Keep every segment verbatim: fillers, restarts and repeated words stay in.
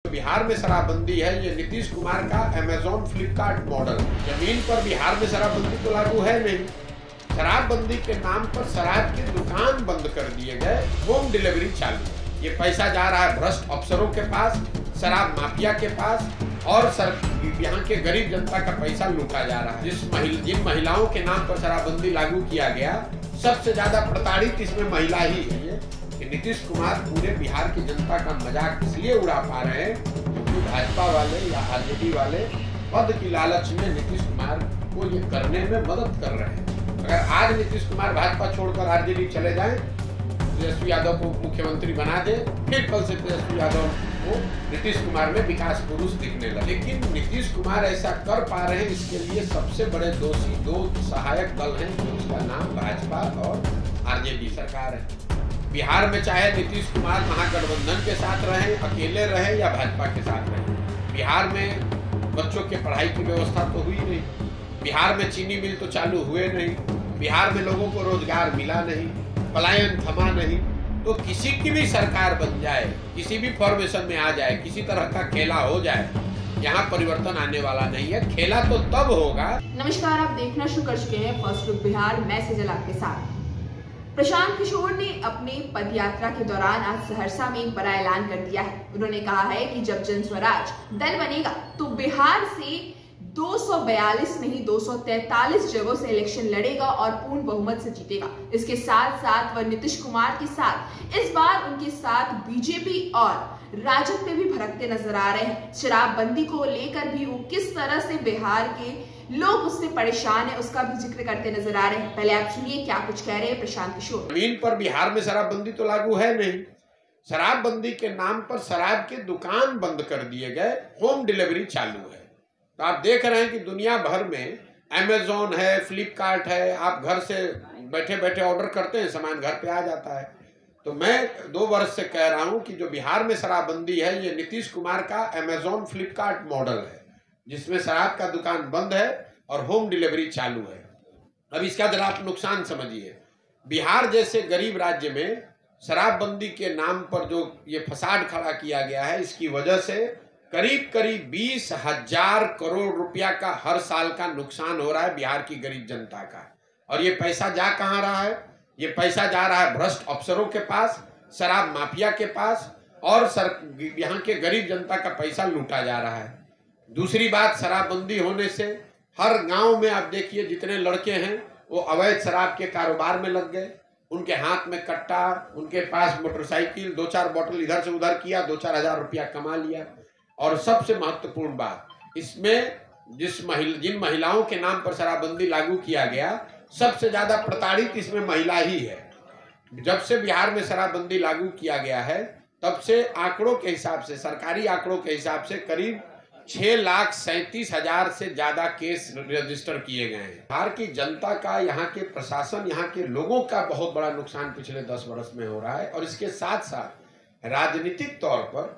बिहार में शराबबंदी है, ये नीतीश कुमार का अमेजॉन फ्लिपकार्ट मॉडल। जमीन पर बिहार में शराबबंदी तो लागू है नहीं। शराबबंदी के नाम पर शराब की दुकान बंद कर दिए गए, होम डिलीवरी चालू। ये पैसा जा रहा है भ्रष्ट अफसरों के पास, शराब माफिया के पास, और सर यहाँ के गरीब जनता का पैसा लूटा जा रहा है। जिस महिला जिन महिलाओं के नाम पर शराबबंदी लागू किया गया, सबसे ज्यादा प्रताड़ित इसमें महिला ही है। ये कि नीतीश कुमार पूरे बिहार की जनता का मजाक इसलिए उड़ा पा रहे हैं क्योंकि भाजपा वाले या आरजेडी वाले पद की लालच में नीतीश कुमार को ये करने में मदद कर रहे हैं। अगर आज नीतीश कुमार भाजपा छोड़कर आरजेडी चले जाएं, तेजस्वी यादव को मुख्यमंत्री बना दे, फिर कल से तेजस्वी यादव को नीतीश कुमार में विकास पुरुष दिखने लगे। लेकिन नीतीश कुमार ऐसा कर पा रहे हैं, इसके लिए सबसे बड़े दोषी दो सहायक दल हैं, जिसका नाम भाजपा और आरजेडी सरकार है। बिहार में चाहे नीतीश कुमार महागठबंधन के साथ रहें, अकेले रहें या भाजपा के साथ रहें, बिहार में बच्चों के पढ़ाई की व्यवस्था तो हुई नहीं, बिहार में चीनी मिल तो चालू हुए नहीं, बिहार में लोगों को रोजगार मिला नहीं, पलायन थमा नहीं। तो किसी की भी सरकार बन जाए, किसी भी फॉर्मेशन में आ जाए, किसी तरह का खेला हो जाए, यहाँ परिवर्तन आने वाला नहीं है। खेला तो तब होगा। नमस्कार, आप देखना शुरू कर चुके हैं फर्स्ट लुक बिहार, मैं सेजल आपके साथ। प्रशांत किशोर ने अपनी पदयात्रा के दौरान आज सहरसा में एक बड़ा ऐलान कर दिया है। उन्होंने कहा है कि जब जन स्वराज दल बनेगा तो बिहार से दो सौ बयालीस नहीं दो सौ तैंतालीस जगहों से इलेक्शन लड़ेगा और पूर्ण बहुमत से जीतेगा। इसके साथ साथ वह नीतीश कुमार के साथ इस बार उनके साथ बीजेपी और राजद पे भी भड़कते नजर आ रहे हैं। शराबबंदी को लेकर भी वो किस तरह से बिहार के लोग उससे परेशान है, उसका भी जिक्र करते नजर आ रहे हैं। पहले आप सुनिए क्या कुछ कह रहे हैं प्रशांत किशोर। जमीन पर बिहार में शराबबंदी तो लागू है नहीं। शराबबंदी के नाम पर शराब की दुकान बंद कर दिए गए, होम डिलीवरी चालू है। तो आप देख रहे हैं कि दुनिया भर में अमेजॉन है, फ्लिपकार्ट है, आप घर से बैठे बैठे ऑर्डर करते हैं, सामान घर पे आ जाता है। तो मैं दो वर्ष से कह रहा हूं कि जो बिहार में शराबबंदी है, ये नीतीश कुमार का अमेजॉन फ्लिपकार्ट मॉडल है, जिसमें शराब का दुकान बंद है और होम डिलीवरी चालू है। अब इसका जरा आप नुकसान समझिए। बिहार जैसे गरीब राज्य में शराबबंदी के नाम पर जो ये फसाद खड़ा किया गया है, इसकी वजह से करीब करीब बीस हजार करोड़ रुपया का हर साल का नुकसान हो रहा है बिहार की गरीब जनता का। और ये पैसा जा कहाँ रहा है? ये पैसा जा रहा है भ्रष्ट अफसरों के पास, शराब माफिया के पास, और सर यहाँ के गरीब जनता का पैसा लूटा जा रहा है। दूसरी बात, शराबबंदी होने से हर गांव में आप देखिए जितने लड़के हैं वो अवैध शराब के कारोबार में लग गए। उनके हाथ में कट्टा, उनके पास मोटरसाइकिल, दो चार बोतल इधर से उधर किया, दो चार हजार रुपया कमा लिया। और सबसे महत्वपूर्ण बात, इसमें जिस महिला जिन महिलाओं के नाम पर शराबबंदी लागू किया गया, सबसे ज्यादा प्रताड़ित इसमें महिला ही है। जब से बिहार में शराबबंदी लागू किया गया है, तब से आंकड़ों के हिसाब से, सरकारी आंकड़ों के हिसाब से करीब छह लाख सैंतीस हजार से ज्यादा केस रजिस्टर किए गए हैं। बिहार की जनता का, यहाँ के प्रशासन, यहाँ के लोगों का बहुत बड़ा नुकसान पिछले दस वर्ष में हो रहा है। और इसके साथ साथ राजनीतिक तौर पर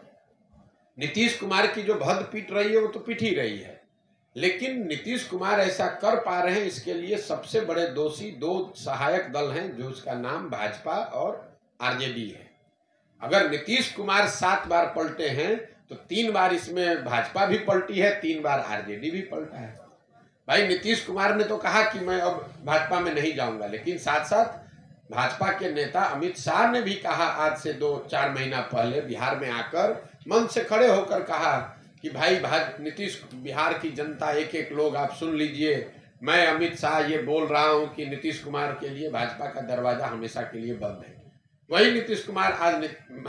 नीतीश कुमार की जो भद पीट रही है, वो तो पीट ही रही है, लेकिन नीतीश कुमार ऐसा कर पा रहे हैं, इसके लिए सबसे बड़े दोषी दो सहायक दल हैं, जो उसका नाम भाजपा और आरजेडी है। अगर नीतीश कुमार सात बार पलटे हैं तो तीन बार इसमें भाजपा भी पलटी है, तीन बार आरजेडी भी पलटा है। भाई नीतीश कुमार ने तो कहा कि मैं अब भाजपा में नहीं जाऊंगा, लेकिन साथ साथ भाजपा के नेता अमित शाह ने भी कहा, आज से दो चार महीना पहले बिहार में आकर मंच से खड़े होकर कहा कि भाई भाज नीतीश बिहार की जनता, एक एक लोग आप सुन लीजिए, मैं अमित शाह ये बोल रहा हूं कि नीतीश कुमार के लिए भाजपा का दरवाजा हमेशा के लिए बंद है। वही नीतीश कुमार आज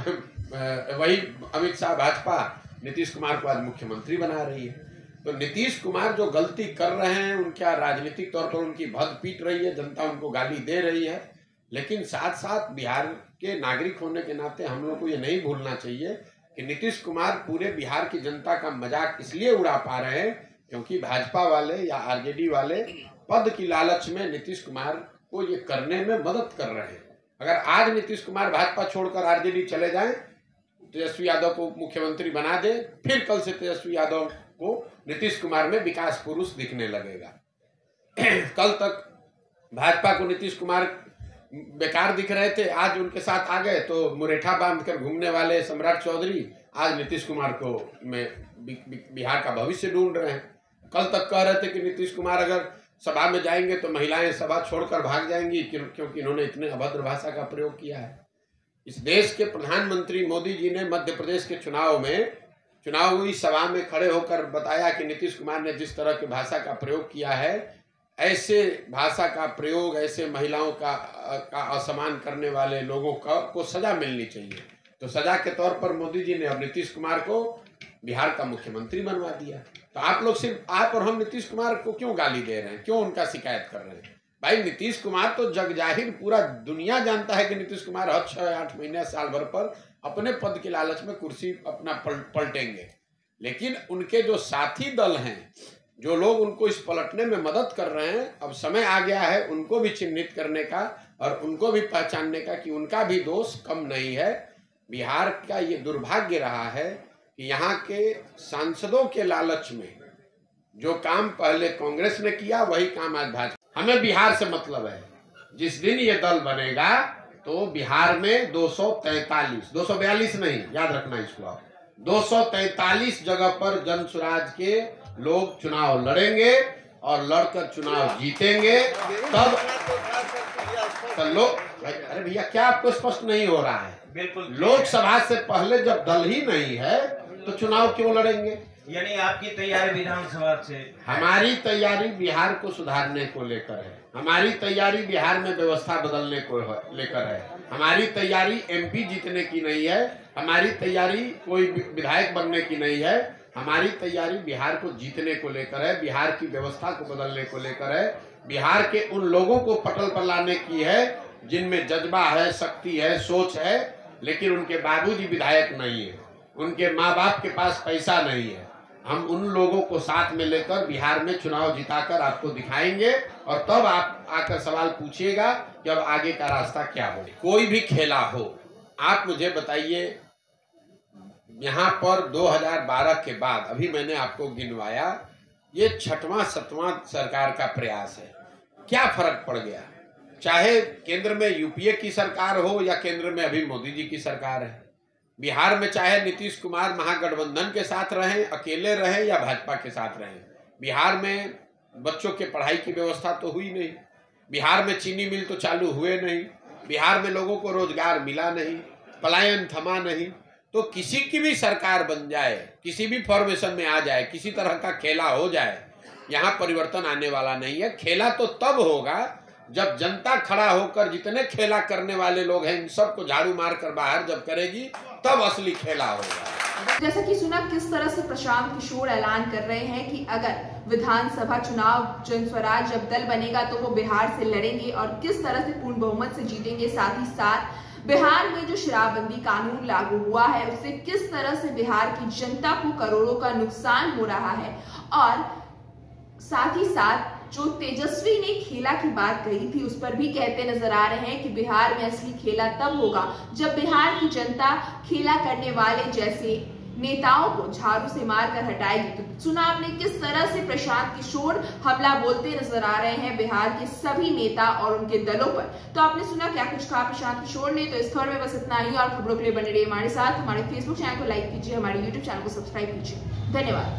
वही अमित शाह भाजपा नीतीश कुमार को आज मुख्यमंत्री बना रही है। तो नीतीश कुमार जो गलती कर रहे हैं, उनका राजनीतिक तौर पर उनकी भद पीट रही है, जनता उनको गाली दे रही है, लेकिन साथ साथ बिहार के नागरिक होने के नाते हम लोग को ये नहीं भूलना चाहिए कि नीतीश कुमार पूरे बिहार की जनता का मजाक इसलिए उड़ा पा रहे हैं क्योंकि भाजपा वाले या आरजेडी वाले पद की लालच में नीतीश कुमार को ये करने में मदद कर रहे हैं। अगर आज नीतीश कुमार भाजपा छोड़कर आरजेडी चले जाएं, तेजस्वी यादव को मुख्यमंत्री बना दे, फिर कल से तेजस्वी यादव को नीतीश कुमार में विकास पुरुष दिखने लगेगा। कल तक भाजपा को नीतीश कुमार बेकार दिख रहे थे, आज उनके साथ आ गए तो मुरेठा बांध कर घूमने वाले सम्राट चौधरी आज नीतीश कुमार को में बिहार का भविष्य ढूंढ रहे हैं। कल तक कह रहे थे कि नीतीश कुमार अगर सभा में जाएंगे तो महिलाएं सभा छोड़कर भाग जाएंगी क्योंकि इन्होंने इतने अभद्र भाषा का प्रयोग किया है। इस देश के प्रधानमंत्री मोदी जी ने मध्य प्रदेश के चुनाव में चुनावी सभा में खड़े होकर बताया कि नीतीश कुमार ने जिस तरह की भाषा का प्रयोग किया है, ऐसे भाषा का प्रयोग, ऐसे महिलाओं का का असम्मान करने वाले लोगों का को सजा मिलनी चाहिए। तो सजा के तौर पर मोदी जी ने अब नीतीश कुमार को बिहार का मुख्यमंत्री बनवा दिया। तो आप लोग सिर्फ आप और हम नीतीश कुमार को क्यों गाली दे रहे हैं, क्यों उनका शिकायत कर रहे हैं? भाई नीतीश कुमार तो जग जाहिर पूरा दुनिया जानता है कि नीतीश कुमार हर छः आठ महीने साल भर पर अपने पद के लालच में कुर्सी अपना पल, पलटेंगे। लेकिन उनके जो साथी दल हैं, जो लोग उनको इस पलटने में मदद कर रहे हैं, अब समय आ गया है उनको भी चिन्हित करने का और उनको भी पहचानने का कि उनका भी दोष कम नहीं है। बिहार का ये दुर्भाग्य रहा है कि यहाँ के सांसदों के लालच में जो काम पहले कांग्रेस ने किया वही काम आज भाजपा। हमें बिहार से मतलब है। जिस दिन ये दल बनेगा तो बिहार में दो सौ तैतालीस दो सौ बयालीस नहीं, याद रखना इसको आप, दो सौ तैतालीस जगह पर जन स्वराज के लोग चुनाव लड़ेंगे और लड़कर चुनाव जीतेंगे। तब तो लोग, अरे भैया क्या आपको स्पष्ट नहीं हो रहा है? बिल्कुल, लोकसभा से पहले जब दल ही नहीं है तो चुनाव क्यों लड़ेंगे? यानी आपकी तैयारी विधानसभा से? हमारी तैयारी बिहार को सुधारने को लेकर है, हमारी तैयारी बिहार में व्यवस्था बदलने को लेकर है, हमारी तैयारी एमपी जीतने की नहीं है, हमारी तैयारी कोई विधायक बनने की नहीं है, हमारी तैयारी बिहार को जीतने को लेकर है, बिहार की व्यवस्था को बदलने को लेकर है, बिहार के उन लोगों को पटल पर लाने की है जिनमें जज्बा है, शक्ति है, सोच है, लेकिन उनके बाबूजी विधायक नहीं है, उनके माँ बाप के पास पैसा नहीं है। हम उन लोगों को साथ में लेकर बिहार में चुनाव जिताकर आपको दिखाएंगे और तब आप आकर सवाल पूछिएगा कि अब आगे का रास्ता क्या हो। कोई भी खेला हो, आप मुझे बताइए, यहाँ पर दो हज़ार बारह के बाद अभी मैंने आपको गिनवाया, ये छठवां सतवां सरकार का प्रयास है। क्या फर्क पड़ गया? चाहे केंद्र में यूपीए की सरकार हो या केंद्र में अभी मोदी जी की सरकार है, बिहार में चाहे नीतीश कुमार महागठबंधन के साथ रहें, अकेले रहें या भाजपा के साथ रहें, बिहार में बच्चों के पढ़ाई की व्यवस्था तो हुई नहीं, बिहार में चीनी मिल तो चालू हुए नहीं, बिहार में लोगों को रोजगार मिला नहीं, पलायन थमा नहीं। तो किसी की भी सरकार बन जाए, किसी भी फॉर्मेशन में आ जाए, किसी तरह का खेला हो जाए, यहाँ परिवर्तन आने वाला नहीं है। खेला तो तब होगा जब जनता खड़ा होकर, जितने खेला करने वाले लोग हैं इन सबको झाड़ू मार कर बाहर जब करेगी, तब असली खेला होगा। जैसा कि सुना किस तरह से प्रशांत किशोर ऐलान कर रहे हैं कि अगर विधानसभा चुनाव जन स्वराज जब दल बनेगा तो वो बिहार से लड़ेंगे और किस तरह से पूर्ण बहुमत से जीतेंगे। साथ ही साथ बिहार में जो शराबबंदी कानून लागू हुआ है उससे किस तरह से बिहार की जनता को करोड़ों का नुकसान हो रहा है, और साथ ही साथ जो तेजस्वी ने खेला की बात कही थी उस पर भी कहते नजर आ रहे हैं कि बिहार में असली खेला तब होगा जब बिहार की जनता खेला करने वाले जैसे नेताओं को झाड़ू से मारकर हटाएगी। तो सुना आपने किस तरह से प्रशांत किशोर हमला बोलते नजर आ रहे हैं बिहार के सभी नेता और उनके दलों पर। तो आपने सुना क्या कुछ कहा प्रशांत किशोर ने। तो इस खबर में बस इतना ही, और खबरों के लिए बने रहिए हमारे साथ। हमारे फेसबुक चैनल को लाइक कीजिए, हमारे यूट्यूब चैनल को सब्सक्राइब कीजिए। धन्यवाद।